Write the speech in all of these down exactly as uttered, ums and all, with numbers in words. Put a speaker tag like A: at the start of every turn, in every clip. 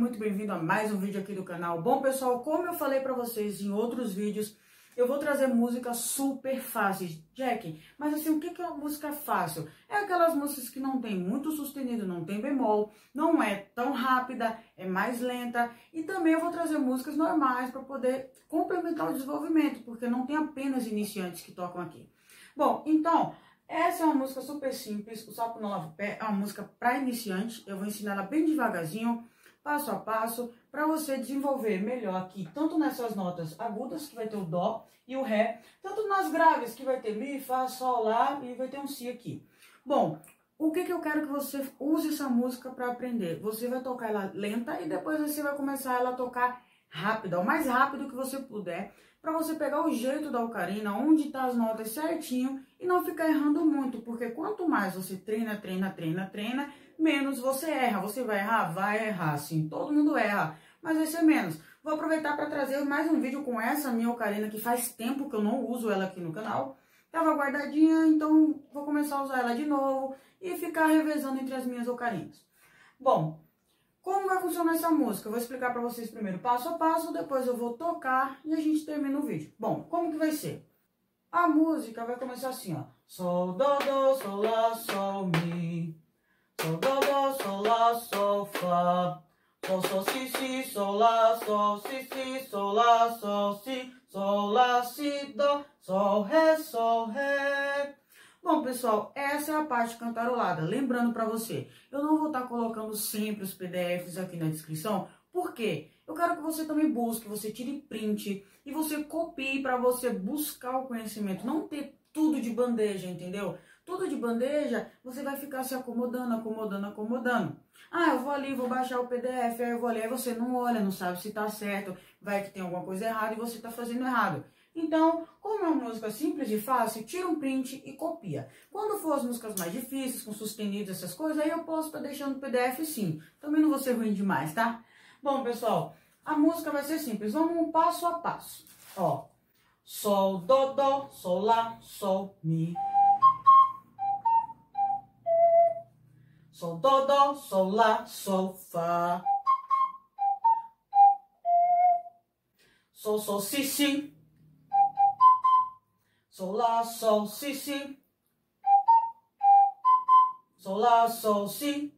A: muito bem-vindo a mais um vídeo aqui do canal. Bom, pessoal, como eu falei pra vocês em outros vídeos, eu vou trazer músicas super fáceis. Jack, mas assim, o que é uma música fácil? É aquelas músicas que não tem muito sustenido, não tem bemol, não é tão rápida, é mais lenta. E também eu vou trazer músicas normais para poder complementar o desenvolvimento, porque não tem apenas iniciantes que tocam aqui. Bom, então... essa é uma música super simples, O Sapo Não Lava o Pé, é uma música para iniciante. Eu vou ensinar ela bem devagarzinho, passo a passo, para você desenvolver melhor aqui, tanto nessas notas agudas, que vai ter o Dó e o Ré, tanto nas graves, que vai ter Mi, Fá, Sol, Lá e vai ter um Si aqui. Bom, o que, que eu quero que você use essa música para aprender? Você vai tocar ela lenta e depois você vai começar ela a tocar rápida, o mais rápido que você puder, para você pegar o jeito da ocarina, onde tá as notas certinho e não ficar errando muito, porque quanto mais você treina, treina, treina, treina, menos você erra. Você vai errar? Vai errar, sim, todo mundo erra, mas vai ser menos. Vou aproveitar para trazer mais um vídeo com essa minha ocarina, que faz tempo que eu não uso ela aqui no canal. Tava guardadinha, então vou começar a usar ela de novo e ficar revezando entre as minhas ocarinas. Bom, como vai funcionar essa música? Eu vou explicar para vocês primeiro passo a passo, depois eu vou tocar e a gente termina o vídeo. Bom, como que vai ser? A música vai começar assim, ó. Sol, dó, dó, sol, lá, sol, mi. Sol, dó, dó, sol, lá, sol, fá. Sol, sol, si, si, sol, lá, sol, si, si, sol, lá, sol, si. Sol, lá, si, dó, sol, ré, sol, ré. Bom, pessoal, essa é a parte cantarolada. Lembrando para você, eu não vou estar colocando sempre os P D Fs aqui na descrição. Por quê? Eu quero que você também busque, você tire print e você copie para você buscar o conhecimento. Não ter tudo de bandeja, entendeu? Tudo de bandeja, você vai ficar se acomodando, acomodando, acomodando. Ah, eu vou ali, vou baixar o P D F, aí eu vou ali, aí você não olha, não sabe se tá certo, vai que tem alguma coisa errada e você tá fazendo errado. Então, como é uma música simples e fácil, tira um print e copia. Quando for as músicas mais difíceis, com sustenidos, essas coisas, aí eu posso estar deixando o P D F sim. Também não vou ser ruim demais, tá? Bom, pessoal, a música vai ser simples. Vamos um passo a passo. Ó, Sol, Dó, Dó, Sol, Lá, Sol, Mi. Sol, Dó, Dó, Sol, Lá, Sol, Fá. Sol, Sol, Si, Si. Sol, Lá, Sol, Si, Si. Sol, Lá, Sol, Si.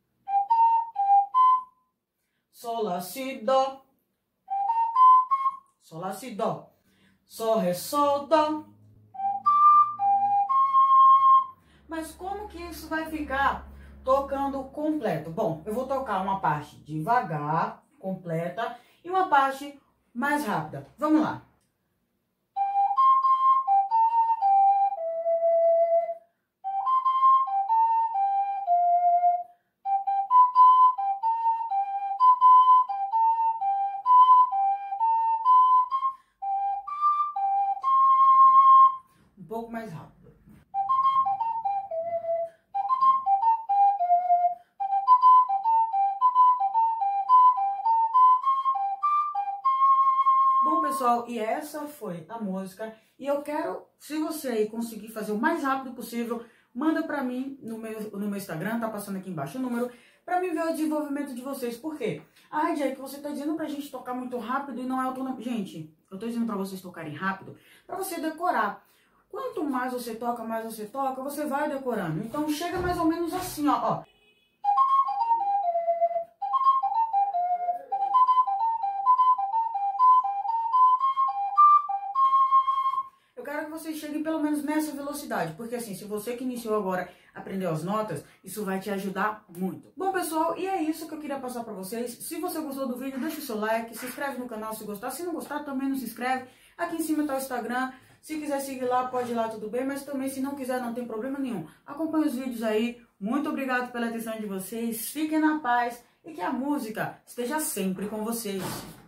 A: Sol, Lá, Si, Dó. Sol, Lá, Si, Dó. Sol, Ré, Sol, Dó. Mas como que isso vai ficar tocando completo? Bom, eu vou tocar uma parte devagar, completa, e uma parte mais rápida. Vamos lá. Um pouco mais rápido. Bom, pessoal, e essa foi a música. E eu quero, se você aí conseguir fazer o mais rápido possível, manda pra mim no meu, no meu Instagram, tá passando aqui embaixo o número, pra mim ver o desenvolvimento de vocês. Por quê? Ai, Jack, você tá dizendo pra gente tocar muito rápido e não é autonomia. Gente, eu tô dizendo pra vocês tocarem rápido, pra você decorar. Quanto mais você toca, mais você toca, você vai decorando. Então chega mais ou menos assim, ó, ó. Eu quero que vocês cheguem pelo menos nessa velocidade, porque assim, se você que iniciou agora aprendeu as notas, isso vai te ajudar muito. Bom, pessoal, e é isso que eu queria passar pra vocês. Se você gostou do vídeo, deixa o seu like, se inscreve no canal se gostar. Se não gostar, também não se inscreve. Aqui em cima tá o Instagram. Se quiser seguir lá, pode ir lá, tudo bem. Mas também, se não quiser, não tem problema nenhum. Acompanhe os vídeos aí. Muito obrigado pela atenção de vocês. Fiquem na paz e que a música esteja sempre com vocês.